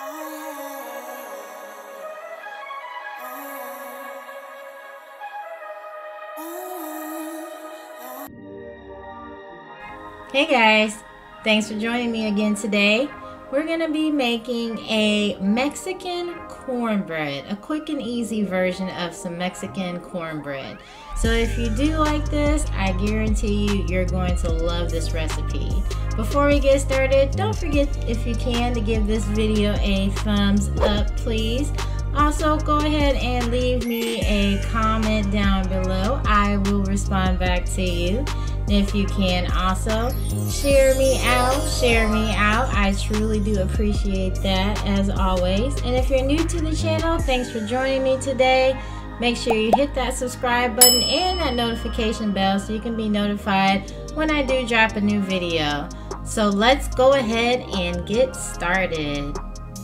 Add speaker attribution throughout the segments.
Speaker 1: Hey guys, thanks for joining me again today. We're gonna be making a Mexican cornbread, a quick and easy version of some Mexican cornbread. So if you do like this, I guarantee you're going to love this recipe. Before we get started, don't forget, if you can, to give this video a thumbs up, please. Also, go ahead and leave me a comment down below. I will respond back to you. If you can, also share me out. I truly do appreciate that, as always. And if you're new to the channel, thanks for joining me today. Make sure you hit that subscribe button and that notification bell so you can be notified when I do drop a new video. So let's go ahead and get started.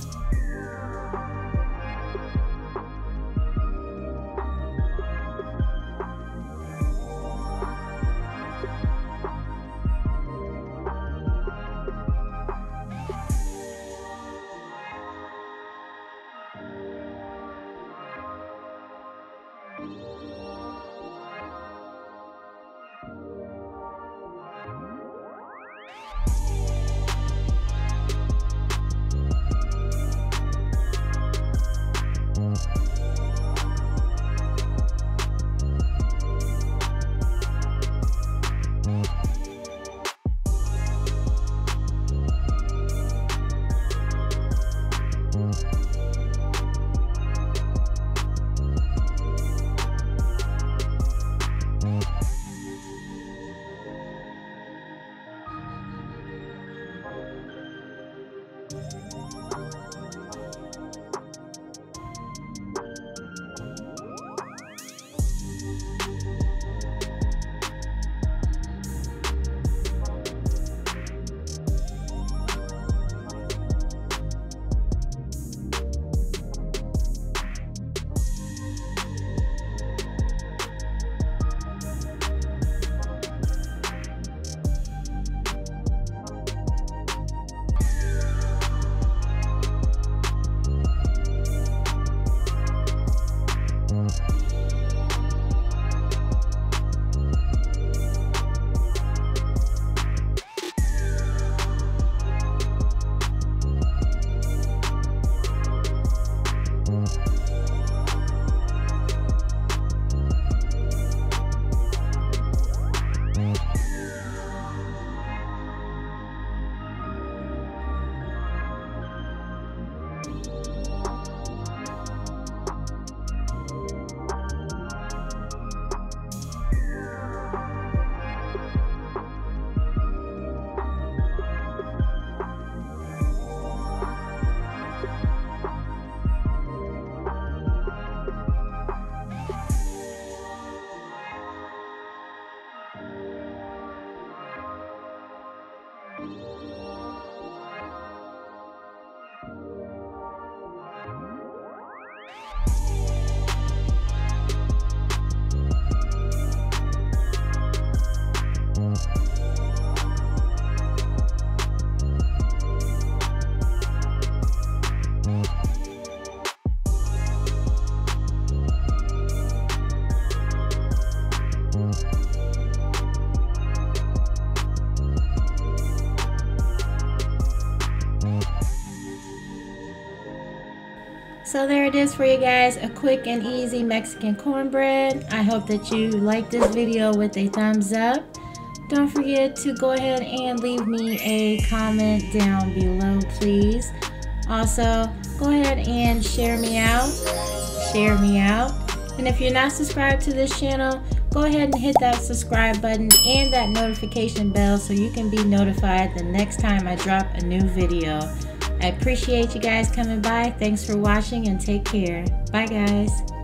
Speaker 1: So there it is for you guys, a quick and easy Mexican cornbread. I hope that you like this video with a thumbs up. Don't forget to go ahead and leave me a comment down below, please. Also, go ahead and share me out. And if you're not subscribed to this channel, go ahead and hit that subscribe button and that notification bell so you can be notified the next time I drop a new video. I appreciate you guys coming by. Thanks for watching and take care. Bye guys.